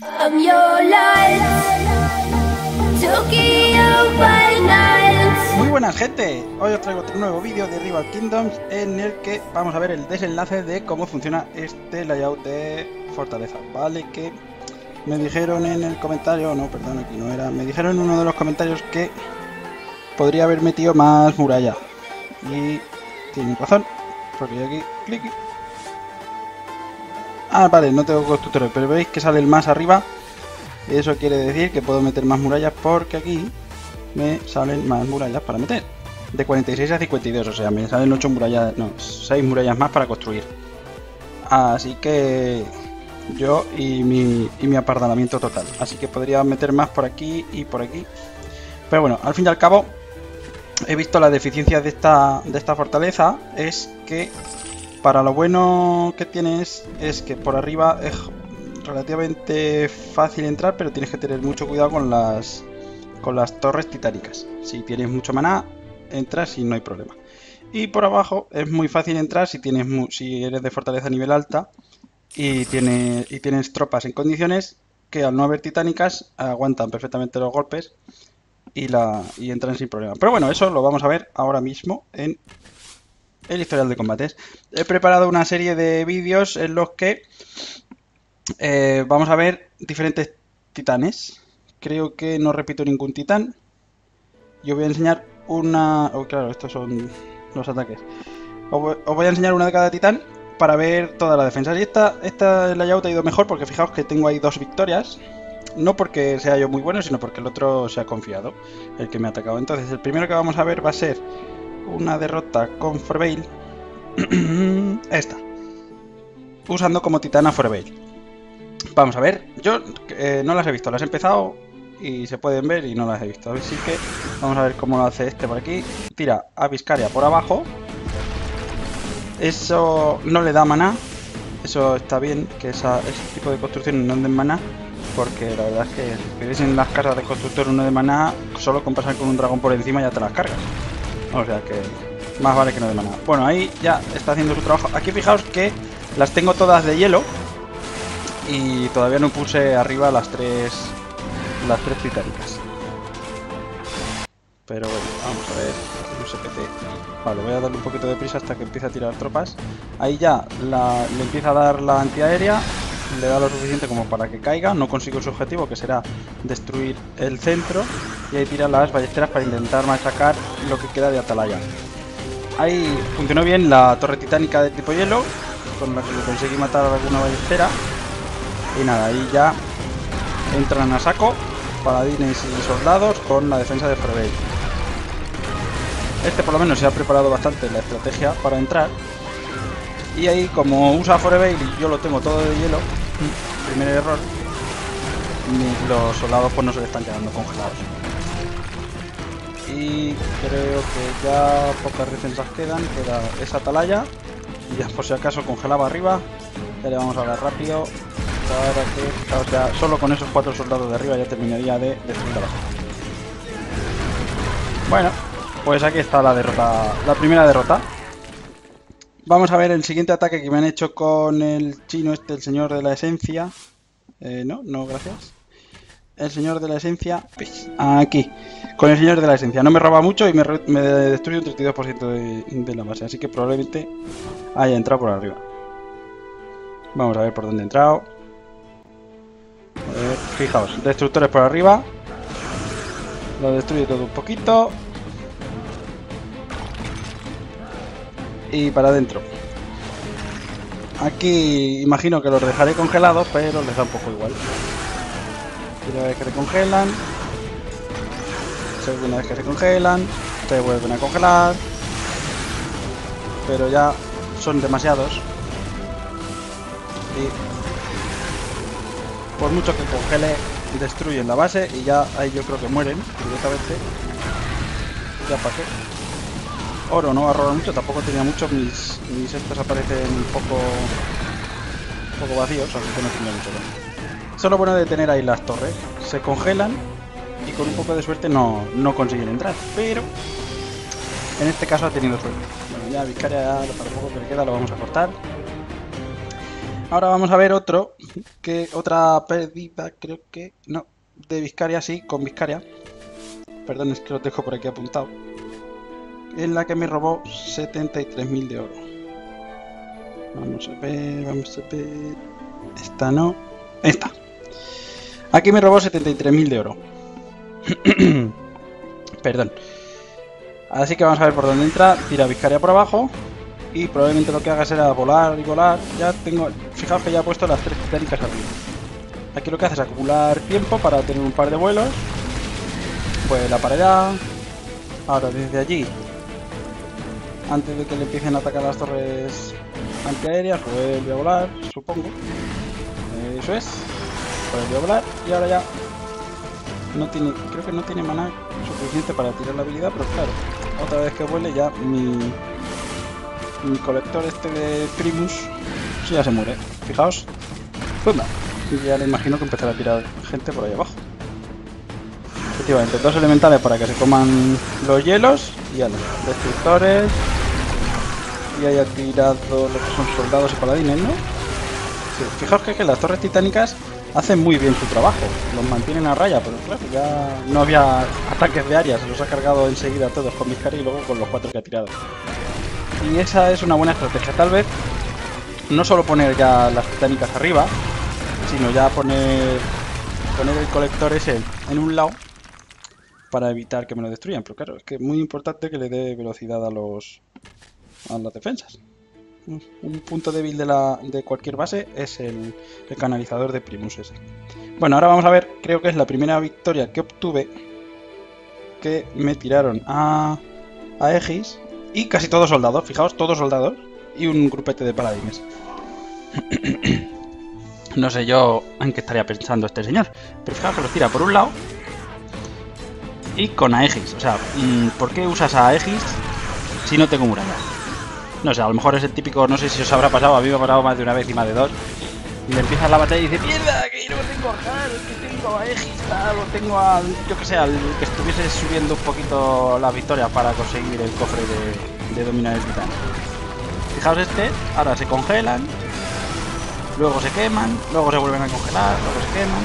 I'm your light, Tokyo by night. Muy buenas gente, hoy os traigo otro nuevo vídeo de Rival Kingdoms en el que vamos a ver el desenlace de cómo funciona este layout de fortaleza. Vale, que me dijeron en el comentario, no, perdón, aquí no era, me dijeron en uno de los comentarios que podría haber metido más muralla. Y tienen razón, porque yo aquí, clic. Ah, vale, no tengo constructores, pero veis que sale el más arriba. Eso quiere decir que puedo meter más murallas porque aquí me salen más murallas para meter. De 46 a 52, o sea, me salen 8 murallas, no, 6 murallas más para construir. Así que yo y mi apardalamiento total. Así que podría meter más por aquí y por aquí. Pero bueno, al fin y al cabo, he visto las deficiencias de esta fortaleza. Es que para lo bueno que tienes es que por arriba es relativamente fácil entrar, pero tienes que tener mucho cuidado con las torres titánicas. Si tienes mucho maná, entras y no hay problema. Y por abajo es muy fácil entrar si eres de fortaleza a nivel alta y tienes tropas en condiciones que al no haber titánicas aguantan perfectamente los golpes y entran sin problema. Pero bueno, eso lo vamos a ver ahora mismo en el historial de combates. He preparado una serie de vídeos en los que vamos a ver diferentes titanes. Creo que no repito ningún titán. Yo voy a enseñar una... Oh, claro, estos son los ataques. Os voy a enseñar una de cada titán para ver todas las defensas. Y esta layout ha ido mejor porque fijaos que tengo ahí 2 victorias. No porque sea yo muy bueno, sino porque el otro se ha confiado, el que me ha atacado. Entonces, el primero que vamos a ver va a ser una derrota con Forveil. Esta. Usando como titán a Forveil. Vamos a ver. Yo no las he visto, las he empezado y se pueden ver y no las he visto. Así que vamos a ver cómo lo hace este por aquí. Tira a Viscaria por abajo. Eso no le da maná. Eso está bien, que ese tipo de construcciones no den maná. Porque la verdad es que si veis en las casas de constructor uno de maná, solo con pasar con un dragón por encima ya te las cargas. O sea que más vale que no de maná. Bueno, ahí ya está haciendo su trabajo. Aquí fijaos que las tengo todas de hielo. Y todavía no puse arriba las tres titánicas. Pero bueno, vamos a ver. No sé qué te... Vale, voy a darle un poquito de prisa hasta que empiece a tirar tropas. Ahí ya le empieza a dar la antiaérea. Le da lo suficiente como para que caiga. No consigo su objetivo, que será destruir el centro. Y ahí tira las ballesteras para intentar machacar lo que queda de atalaya. Ahí funcionó bien la torre titánica de tipo hielo, con la que le conseguí matar a alguna ballestera. Y nada, ahí ya entran a saco paladines y soldados con la defensa de Forveil. Este por lo menos se ha preparado bastante la estrategia para entrar. Y ahí, como usa Forveil y yo lo tengo todo de hielo, primer error, los soldados pues no se le están quedando congelados. Y creo que ya pocas defensas quedan, queda esa atalaya. Y ya por si acaso congelaba arriba, ya le vamos a dar rápido. Para que, fijaos, ya solo con esos 4 soldados de arriba ya terminaría de destruir abajo. Bueno, pues aquí está la derrota, la primera derrota. Vamos a ver el siguiente ataque que me han hecho con el chino este, el señor de la esencia. No, gracias. El señor de la esencia, aquí, con el señor de la esencia. No me roba mucho y me destruye un 32% de la base, así que probablemente haya entrado por arriba. Vamos a ver por dónde ha entrado. A ver, fijaos, destructores por arriba. Lo destruye todo un poquito. Y para adentro. Aquí imagino que los dejaré congelados, pero les da un poco igual. Una vez que se congelan, segunda vez que se congelan, se vuelven a congelar. Pero ya son demasiados. Y por mucho que congele, destruyen la base y ya ahí yo creo que mueren directamente. Ya para qué. Oro no va a robar mucho, tampoco tenía mucho, mis estos aparecen un poco vacíos, así que no tenía mucho daño. Eso es lo bueno de tener ahí las torres, se congelan y con un poco de suerte no consiguen entrar, pero en este caso ha tenido suerte. Bueno, ya Viscaria, para poco que le queda lo vamos a cortar. Ahora vamos a ver otra pérdida, creo que... No, de Viscaria, sí, con Viscaria. Perdón, es que lo dejo por aquí apuntado. En la que me robó 73.000 de oro. Vamos a ver... Esta no... Esta. Aquí me robó 73.000 de oro. Perdón. Así que vamos a ver por dónde entra. Tira Viscaria por abajo. Y probablemente lo que haga será volar y volar. Ya tengo... Fijaos que ya he puesto las 3 titánicas arriba. Aquí lo que hace es acumular tiempo para tener un par de vuelos. Pues la pared. Ahora desde allí, antes de que le empiecen a atacar las torres antiaéreas, vuelve a volar, supongo. Eso es. Vuelve a volar y ahora ya no tiene... Creo que no tiene maná suficiente para tirar la habilidad, pero claro, otra vez que vuele ya mi colector este de Primus ya se muere. Fijaos. ¡Pumba! Y ya le imagino que empezará a tirar gente por ahí abajo. Efectivamente, 2 elementales para que se coman los hielos y ya los destructores. Y haya tirado lo que son soldados y paladines, ¿no? Sí, fijaos que las torres titánicas hacen muy bien su trabajo, los mantienen a raya, pero claro, ya no había ataques de área, se los ha cargado enseguida todos con Viscaria y luego con los 4 que ha tirado. Y esa es una buena estrategia, tal vez no solo poner ya las titánicas arriba, sino ya poner el colector ese en un lado para evitar que me lo destruyan. Pero claro, es que es muy importante que le dé velocidad a las defensas. Un punto débil de cualquier base es el canalizador de Primus ese. Bueno, ahora vamos a ver, creo que es la primera victoria que obtuve, que me tiraron a Aegis y casi todos soldados, fijaos, todos soldados y un grupete de paladines. No sé yo en qué estaría pensando este señor, pero fijaos que los tira por un lado y con Aegis. O sea, ¿por qué usas a Aegis si no tengo muralla? No sé, a lo mejor es el típico, no sé si os habrá pasado, a mí me ha pasado más de una vez y más de dos. Y le empiezas la batalla y dice, ¡mierda! Que yo no tengo a Hal, que tengo a Aegis, lo tengo al, yo que sé, al que estuviese subiendo un poquito las victorias para conseguir el cofre de dominar el titán. Fijaos ahora se congelan, luego se queman, luego se vuelven a congelar, luego se queman.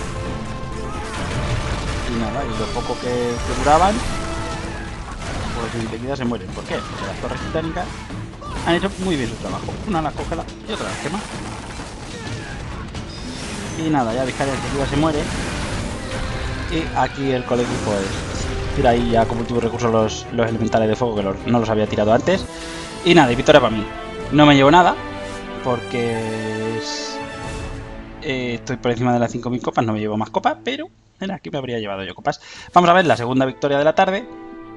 Y nada, y lo poco que duraban, pues enseguida se mueren. ¿Por qué? Porque las torres titánicas han hecho muy bien su trabajo. Una las congela y otra las quema. Y nada, ya Viscaria enseguida se muere. Y aquí el colegio pues tira ahí ya como último recurso los elementales de fuego, que no los había tirado antes. Y nada, y victoria para mí. No me llevo nada, porque estoy por encima de las 5.000 copas, no me llevo más copas, pero mira, aquí me habría llevado yo copas. Vamos a ver la segunda victoria de la tarde,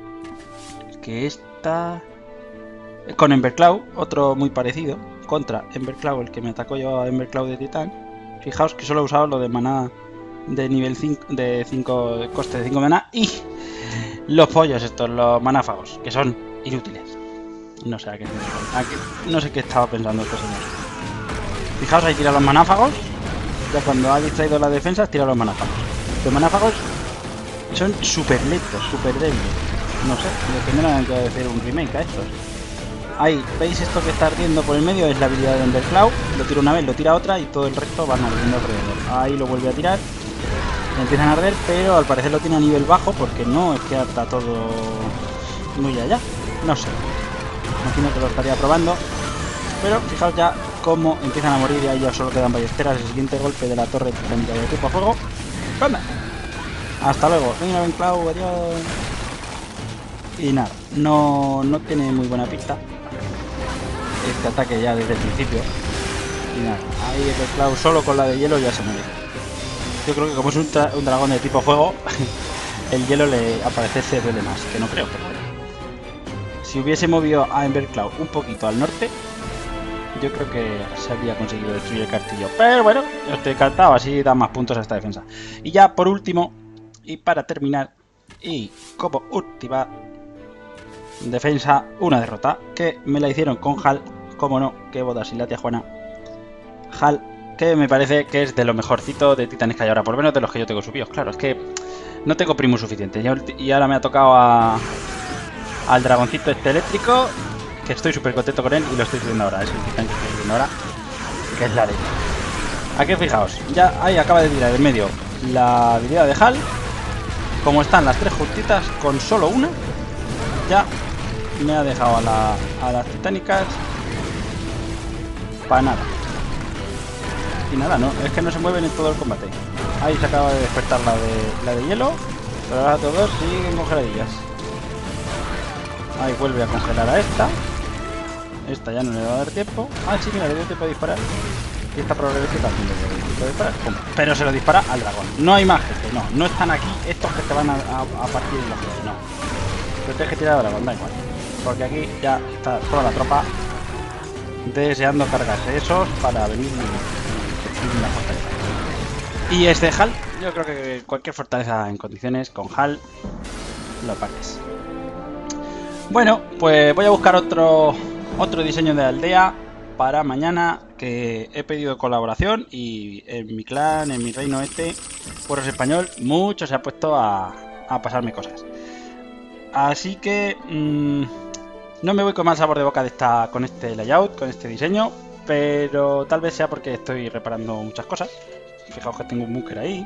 que esta con Emberclaw, otro muy parecido, contra Emberclaw, el que me atacó yo a Emberclaw de Titán. Fijaos que solo he usado lo de maná de nivel 5, de 5, coste de 5 maná, y los pollos estos, los manáfagos, que son inútiles. No sé no sé qué estaba pensando este señor. Fijaos, ahí tira los manáfagos. Ya cuando ha distraído la defensa, tira los manáfagos. Los manáfagos son súper lentos, súper débiles. No sé, le tendrán que hacer un remake a estos. Ahí, ¿veis esto que está ardiendo por el medio? Es la habilidad de Emberclaw. Lo tira una vez, lo tira otra y todo el resto van ardiendo alrededor. Ahí lo vuelve a tirar. Empiezan a arder, pero al parecer lo tiene a nivel bajo porque no es que está todo muy allá. No sé. Imagino que lo estaría probando. Pero fijaos ya cómo empiezan a morir y ahí ya solo quedan ballesteras. El siguiente golpe de la torre titánica de tipo a fuego. ¡Anda! Hasta luego. Venga, Emberclaw, adiós. Y nada, no tiene muy buena pista este ataque ya desde el principio. Y nada, ahí Emberclaw solo con la de hielo ya se muere. Yo creo que como es un dragón de tipo fuego, el hielo le aparece se duele más, que no creo, pero bueno. Si hubiese movido a Emberclaw un poquito al norte, yo creo que se habría conseguido destruir el castillo. Pero bueno, yo estoy encantado, así da más puntos a esta defensa. Y ya por último, y para terminar, y como última defensa, una derrota, que me la hicieron con Hal, como no, que bodas y la tía Juana. Hal, que me parece que es de lo mejorcito de titanes que hay ahora, por lo menos de los que yo tengo subidos. Claro, es que no tengo Primus suficiente, y ahora me ha tocado al dragoncito este eléctrico, que estoy súper contento con él y lo estoy subiendo ahora, es el titán que estoy subiendo ahora. que es la ley. Aquí fijaos, ya ahí acaba de tirar en medio la habilidad de Hal. Como están las tres juntitas, con solo una ya me ha dejado a las titánicas para nada. Y nada, no, es que no se mueven en todo el combate. Ahí se acaba de despertar la de hielo, pero ahora todos siguen congeladillas. Ahí vuelve a congelar a esta. Esta ya no le va a dar tiempo. Ah, sí, mira, le dio tiempo a disparar. Y esta probablemente también le dio tiempo a disparar. ¡Pum! Pero se lo dispara al dragón. No hay más gente, no. No están aquí estos que te van a partir en los ojos, no. Pero tienes que tirar al dragón, da igual. Porque aquí ya está toda la tropa deseando cargarse esos para venir en la fortaleza. Y este Hal, yo creo que cualquier fortaleza en condiciones con Hal lo partes. Bueno, pues voy a buscar otro diseño de aldea para mañana, que he pedido colaboración y en mi clan, en mi reino Puerros Español, mucho se ha puesto a pasarme cosas. Así que no me voy con mal sabor de boca con este layout, con este diseño, pero tal vez sea porque estoy reparando muchas cosas. Fijaos que tengo un búnker ahí.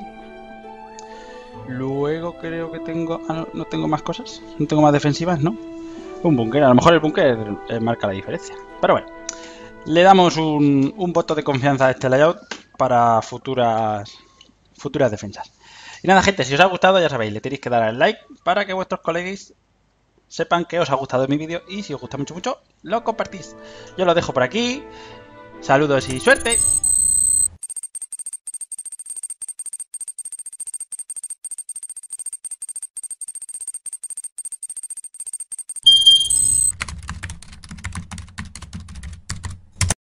Luego creo que tengo... Ah, no tengo más cosas. No tengo más defensivas, ¿no? Un búnker. A lo mejor el búnker marca la diferencia. Pero bueno. Le damos un voto de confianza a este layout para futuras defensas. Y nada, gente, si os ha gustado, ya sabéis, le tenéis que dar al like para que vuestros colegas sepan que os ha gustado mi vídeo. Y si os gusta mucho, lo compartís. Yo lo dejo por aquí. Saludos y suerte.